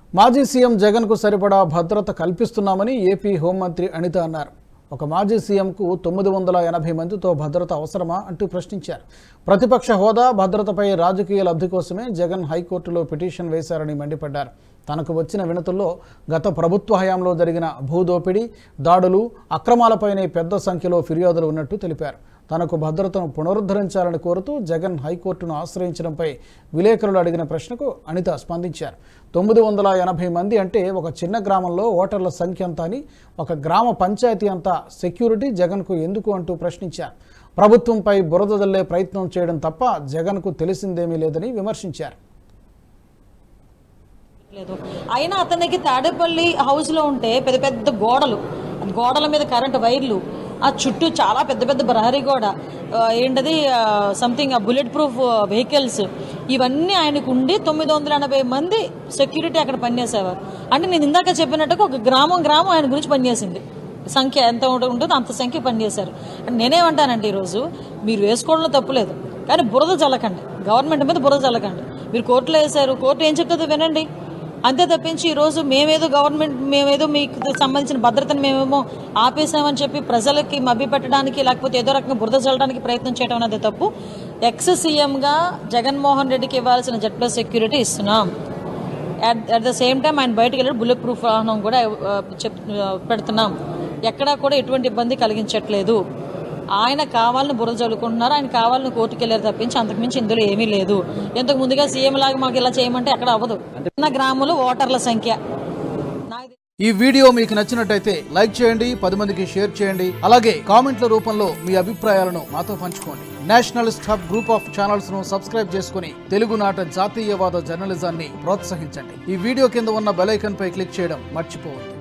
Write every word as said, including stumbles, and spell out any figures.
మాజీ సీఎం జగన్కు సరిపడా భద్రత కల్పిస్తున్నామని ఏపీ హోంమంత్రి అనిత అన్నారు. ఒక మాజీ సీఎంకు తొమ్మిది వందల ఎనభై మందితో భద్రత అవసరమా అంటూ ప్రశ్నించారు. ప్రతిపక్ష హోదా భద్రతపై రాజకీయ లబ్ధి కోసమే జగన్ హైకోర్టులో పిటిషన్ వేశారని మండిపడ్డారు. తనకు వచ్చిన వినతుల్లో గత ప్రభుత్వ హయాంలో జరిగిన భూదోపిడీ, దాడులు, అక్రమాలపైనే పెద్ద సంఖ్యలో ఫిర్యాదులు ఉన్నట్టు తెలిపారు. తనకు భద్రతను పునరుద్ధరించాలని కోరుతూ జగన్ హైకోర్టును ఆశ్రయించడంపై విలేకరులు అడిగిన ప్రశ్నకు అనిత స్పందించారు. తొమ్మిది వందల ఎనభై మంది అంటే ఒక చిన్న గ్రామంలో ఓటర్ల సంఖ్య అంతా అని, ఒక గ్రామ పంచాయతీ అంతా సెక్యూరిటీ జగన్కు ఎందుకు అంటూ ప్రశ్నించారు. ప్రభుత్వంపై బురద జల్లే ప్రయత్నం చేయడం తప్ప జగన్కు తెలిసిందేమీ లేదని విమర్శించారు. అయినా అతనికి తాడేపల్లి హౌస్లో ఉంటే పెద్ద పెద్ద గోడలు, గోడల మీద కరెంటు వైర్లు, ఆ చుట్టూ చాలా పెద్ద పెద్ద ప్రహరీ గోడ, ఏంటది సంథింగ్ బుల్లెట్ ప్రూఫ్ వెహికల్స్, ఇవన్నీ ఆయనకు ఉండి తొమ్మిది వందల ఎనభై మంది సెక్యూరిటీ అక్కడ పనిచేసేవారు. అంటే నేను ఇందాక చెప్పినట్టుగా ఒక గ్రామం గ్రామం ఆయన గురించి పనిచేసింది. సంఖ్య ఎంత ఉంటుందో అంత సంఖ్య పనిచేశారు. అంటే నేనేమంటానంటే ఈరోజు మీరు వేసుకోవడంలో తప్పులేదు, కానీ బురద జల్లకండి, గవర్నమెంట్ మీద బురద జల్లకండి. మీరు కోర్టులో వేశారు, కోర్టు ఏం చెప్తుందో వినండి. అంతే తప్పించి ఈరోజు మేమేదో గవర్నమెంట్ మేమేదో మీకు సంబంధించిన భద్రతను మేమేమో ఆపేసామని చెప్పి ప్రజలకి మభ్యపెట్టడానికి లేకపోతే ఏదో రకంగా బురద చల్లడానికి ప్రయత్నం చేయడం అనేది తప్పు. ఎక్స్ సీఎంగా జగన్మోహన్ రెడ్డికి ఇవ్వాల్సిన జెడ్ ప్లస్ సెక్యూరిటీ ఇస్తున్నాం. At at the same time ఆయన బయటకు వెళ్ళి బుల్లెట్ ప్రూఫ్ వాహనం కూడా చెప్ పెడుతున్నాం. ఎక్కడా కూడా ఎటువంటి ఇబ్బంది కలిగించట్లేదు. ఆయన కావాలని బురద చల్లుకుంటున్నారు, ఆయన కావాలని కోర్టుకు వెళ్ళారు తప్పించి అంతకుమించి ఇందులో ఏమీ లేదు. ఇంతకు ముందుగా సీఎం లాగా మాకు ఇలా చేయమంటే ఎక్కడ అవ్వదు. చిన్న గ్రామంలో ఓటర్ల సంఖ్య. ఈ వీడియో మీకు నచ్చినట్టయితే లైక్ చేయండి, పది మందికి షేర్ చేయండి. అలాగే కామెంట్ల రూపంలో మీ అభిప్రాయాలను మాతో పంచుకోండి. Nationalist hub group of channels ను సబ్స్క్రైబ్ చేసుకుని తెలుగునాట జాతీయవాద జర్నలిజాన్ని ప్రోత్సహించండి. ఈ వీడియో కింద ఉన్న బెల్ ఐకాన్ పై క్లిక్ చేయడం మర్చిపోవద్దు.